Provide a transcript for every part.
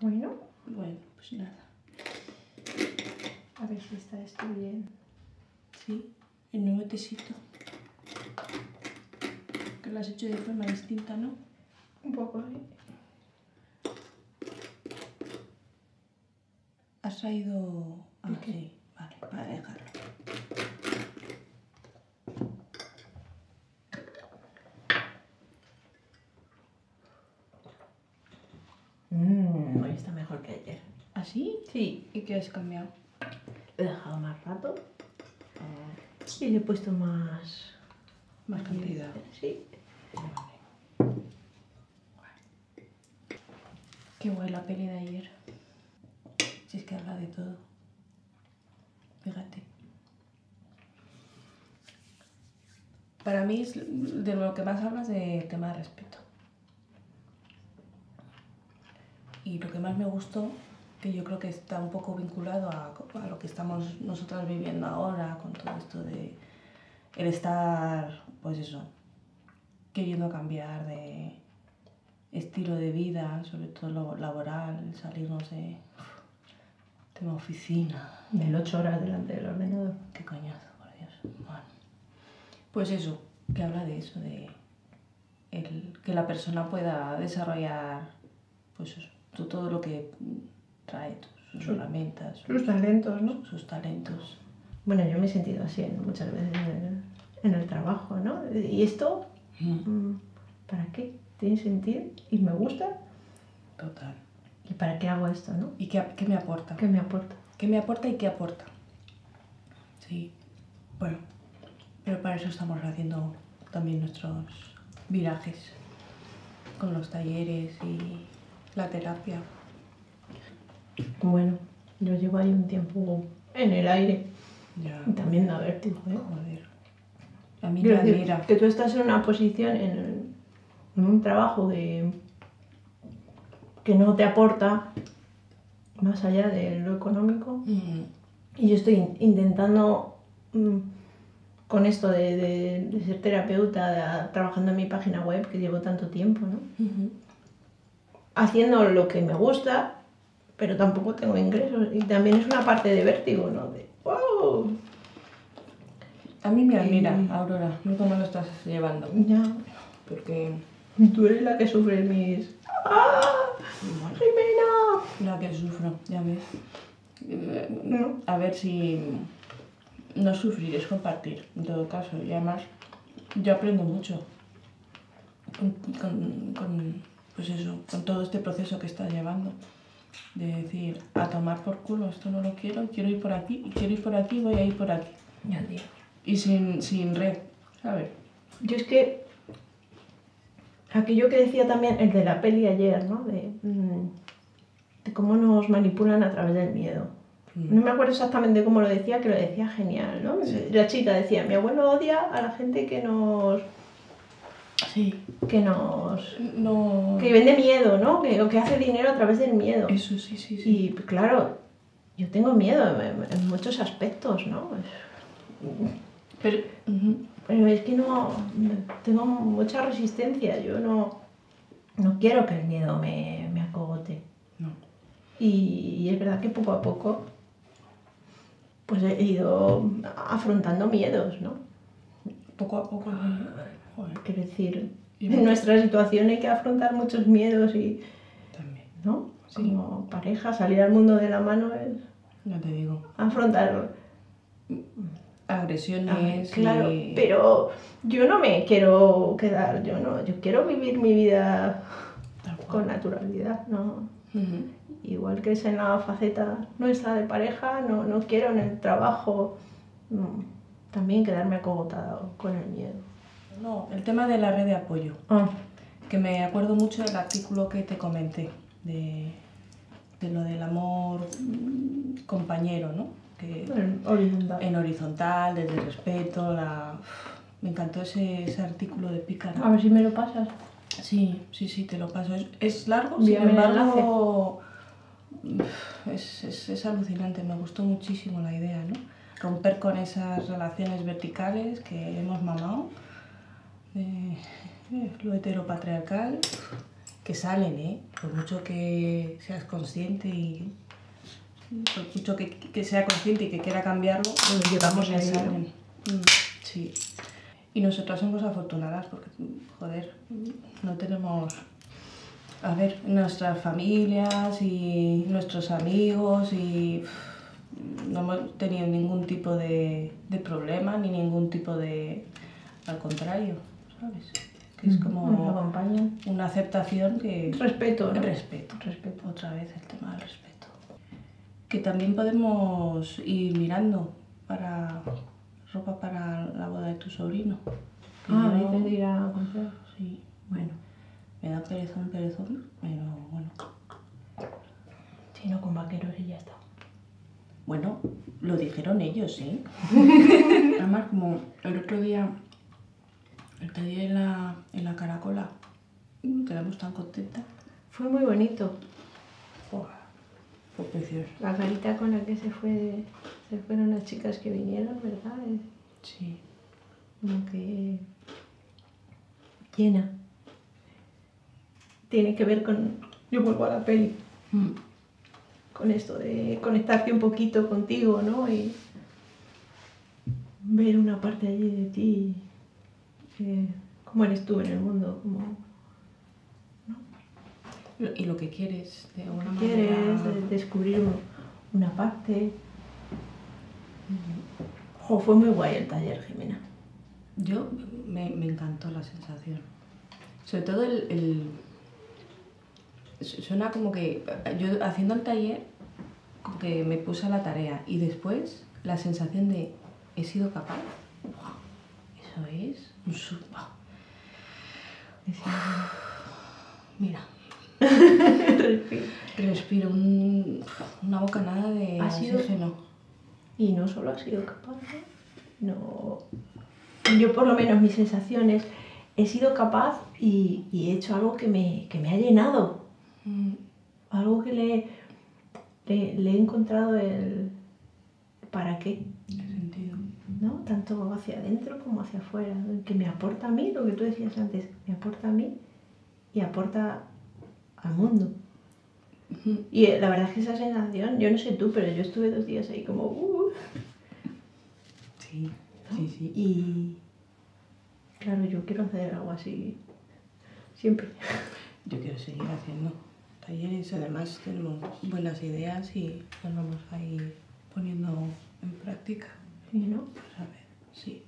Bueno, pues nada. a ver si está esto bien. Sí, el nuevo tesito. Que lo has hecho de forma distinta, ¿no? Un poco, sí. Has traído... Ah, ¿Qué? sí, vale, para dejarlo. Hoy está mejor que ayer. ¿Ah, sí? Sí, ¿Y qué has cambiado? he dejado más rato y le he puesto más Cantidad. Sí. Vale. Qué guay la peli de ayer. Si es que habla de todo. Fíjate. Para mí es de lo que más hablas de tema de respeto. Y lo que más me gustó, que yo creo que está un poco vinculado a lo que estamos nosotras viviendo ahora, con todo esto de el estar, pues eso, queriendo cambiar de estilo de vida, sobre todo lo laboral, salirnos de tema oficina. Del 8 horas delante del ordenador. Qué coñazo, por Dios. Bueno, pues eso, que habla de eso, de que la persona pueda desarrollar pues todo lo que trae, sus herramientas, Sus talentos, ¿no? sus talentos. Bueno, yo me he sentido así muchas veces en el trabajo, ¿no? ¿Y esto? ¿Para qué? ¿Tiene sentido? ¿Y me gusta? Total. ¿Y para qué hago esto, no? ¿Y qué me aporta? ¿Qué me aporta? ¿Qué me aporta y qué aporta? Sí, bueno, pero para eso estamos haciendo también nuestros virajes con los talleres y la terapia. Bueno, yo llevo ahí un tiempo en el aire. Ya. Y también da vértigo, ¿eh? Joder. A mí Quiero me decir, admira. que tú estás en una posición, en un trabajo que no te aporta más allá de lo económico. Y yo estoy intentando, con esto de ser terapeuta, trabajando en mi página web, que llevo tanto tiempo, ¿no? Haciendo lo que me gusta, pero tampoco tengo ingresos. Y también es una parte de vértigo, ¿no? De, ¡wow! A mí me admira, Aurora, no cómo lo estás llevando. Ya. Porque Tú eres la que sufre mis... ¡Ah! bueno, ¡Jimena! la que sufro, ya ves. No. A ver si no sufrir es compartir, en todo caso. Y además, yo aprendo mucho pues eso, con todo este proceso que estás llevando. De decir, a tomar por culo, esto no lo quiero ir por aquí, y quiero ir por aquí, voy a ir por aquí. Ya, tío. Y sin red, ¿sabes? Yo es que... Aquello que decía también el de la peli ayer, ¿no? De cómo nos manipulan a través del miedo. No me acuerdo exactamente cómo lo decía, que lo decía genial, ¿no? Sí. La chica decía, mi abuelo odia a la gente que nos... Sí. No... Que vende miedo, ¿no? O que hace dinero a través del miedo. Eso, sí. Y claro, yo tengo miedo en muchos aspectos, ¿no? Pero es que no... Tengo mucha resistencia, yo no quiero que el miedo me acogote. No. Y es verdad que poco a poco pues he ido afrontando miedos, ¿no? Poco a poco. Joder. Quiero decir, en nuestra situación hay que afrontar muchos miedos y... También. ¿No? Sí. Como pareja, salir al mundo de la mano es... Ya te digo. Afrontar... Agresiones. Claro, pero yo no me quiero quedar, yo quiero vivir mi vida con naturalidad, ¿no? Igual que es en la faceta nuestra de pareja, no quiero en el trabajo también quedarme acogotada con el miedo. No, el tema de la red de apoyo. Que me acuerdo mucho del artículo que te comenté, de lo del amor compañero, ¿no? Que en horizontal, desde el respeto, me encantó ese artículo de Pícara. A ver si me lo pasas. Sí, te lo paso. Es largo, sin embargo, es alucinante, me gustó muchísimo la idea, ¿no? Romper con esas relaciones verticales que hemos mamado, lo heteropatriarcal, que salen, ¿eh? Por mucho que seas consciente y por mucho que sea consciente y que quiera cambiarlo, Bueno, llevamos le ahí, ¿no? salen. Sí. Y nosotras somos afortunadas porque, joder, no tenemos... A ver, nuestras familias y nuestros amigos y no hemos tenido ningún tipo de problema ni ningún tipo de... Al contrario, ¿sabes? Que es Nos como acompañan. una aceptación que... Respeto, ¿no? Respeto. Otra vez el tema del respeto. Que también podemos ir mirando para ropa para la boda de tu sobrino. Que yo- dices de ir a comprar. Sí, Bueno, me da perezón, pero bueno. si no con vaqueros y ya está. Bueno, lo dijeron ellos, sí. Además, como el otro día, el taller en la Caracola, quedamos tan contentas. Fue muy bonito. Fue precioso. La carita con la que se fueron las chicas que vinieron, ¿verdad? Sí. Como que llena. Tiene que ver con... Yo vuelvo a la peli. Con esto de conectarte un poquito contigo, ¿no? Y ver una parte allí de ti. Cómo eres tú en el mundo. Cómo Y lo que quieres, de alguna quieres manera. descubrir una parte. Jo, fue muy guay el taller, Jimena. Yo me encantó la sensación. Sobre todo suena como que yo haciendo el taller como que me puse a la tarea y después la sensación de he sido capaz. Eso es un Mira. Respiro una bocanada de oxígeno. Y no solo ha sido capaz, no. Yo por lo menos mis sensaciones he sido capaz y he hecho algo que me ha llenado. Algo que le he encontrado el para qué. El sentido. ¿No? Tanto hacia adentro como hacia afuera. Que me aporta a mí, lo que tú decías antes, me aporta a mí y aporta al mundo. Y la verdad es que esa sensación, yo no sé tú, pero yo estuve 2 días ahí como... Sí, ¿no? sí. Y claro, yo quiero hacer algo así siempre. Yo quiero seguir haciendo talleres, además tenemos buenas ideas y las vamos a ir poniendo en práctica. Sí, ¿no? Pues a ver, sí.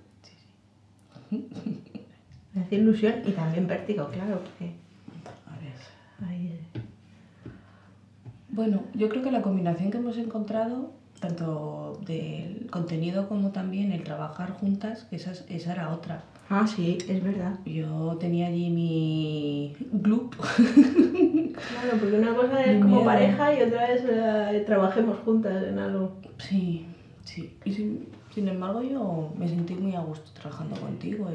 Me hace ilusión y también vértigo, claro, porque... A ver. Ahí... Bueno, yo creo que la combinación que hemos encontrado, tanto del contenido como también el trabajar juntas, esa era otra. Ah, sí, es verdad. Yo tenía allí mi club. Claro, porque una cosa es como miedo. pareja y otra es trabajemos juntas en algo. Sí. Y sin embargo yo me sentí muy a gusto trabajando contigo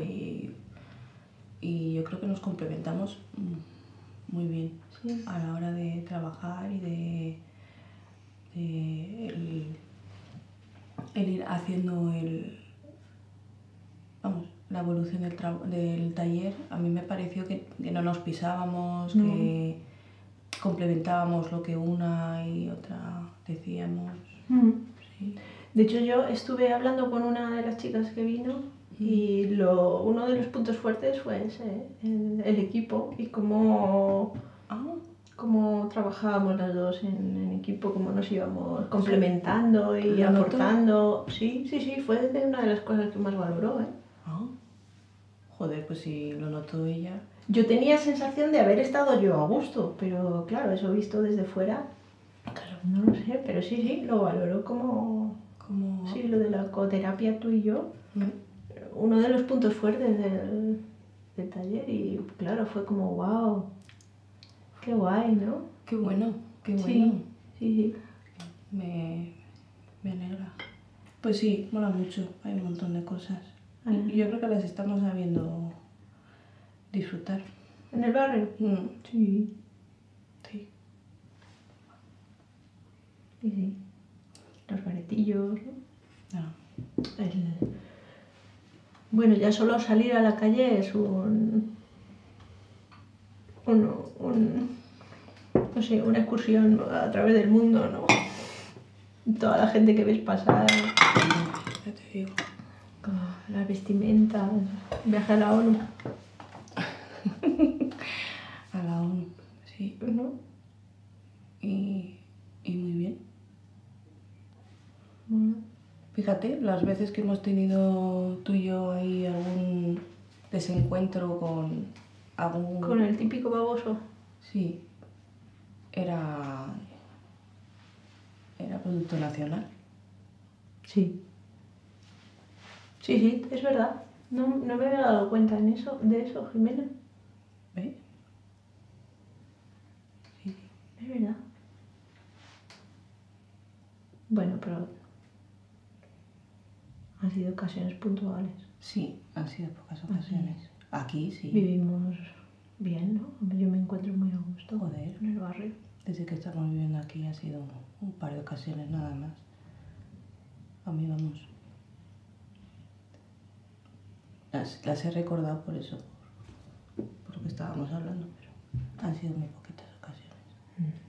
y yo creo que nos complementamos muy bien a la hora de trabajar y de el ir haciendo la evolución del taller. A mí me pareció que no nos pisábamos, que complementábamos lo que una y otra decíamos. Sí. De hecho, yo estuve hablando con una de las chicas que vino y uno de los puntos fuertes fue ese, el equipo y cómo trabajábamos las dos en equipo, cómo nos íbamos complementando y aportando. Sí, fue una de las cosas que más valoró. Joder, pues si lo notó ella. Yo tenía sensación de haber estado yo a gusto, pero claro, eso visto desde fuera, claro, no lo sé, pero sí, lo valoró como... Sí, lo de la coterapia tú y yo, uno de los puntos fuertes del taller y claro, fue como wow, qué guay, ¿no? Qué bueno. Sí. Me alegra. Pues sí, mola mucho, hay un montón de cosas. Y yo creo que las estamos sabiendo disfrutar. ¿En el barrio? Sí. Sí. Los baretillos, ¿no? Bueno, ya solo salir a la calle es no sé, una excursión a través del mundo, ¿no? Toda la gente que ves pasar, Ya te digo. las vestimentas, viaje a la ONU, A la ONU, sí. ¿no? Y muy bien. Bueno, Fíjate, las veces que hemos tenido tú y yo ahí algún desencuentro con algún... con el típico baboso. Sí, era producto nacional. Sí. Sí, es verdad. No me había dado cuenta de eso, Jimena. ¿Ves? Sí. Es verdad. Bueno, pero han sido ocasiones puntuales. Sí, han sido pocas ocasiones. Aquí sí. Vivimos bien, ¿no? Yo me encuentro muy a gusto. Joder. En el barrio. Desde que estamos viviendo aquí ha sido un par de ocasiones nada más. A mí vamos. Las he recordado por eso, por lo que estábamos hablando, pero han sido muy poquitas ocasiones.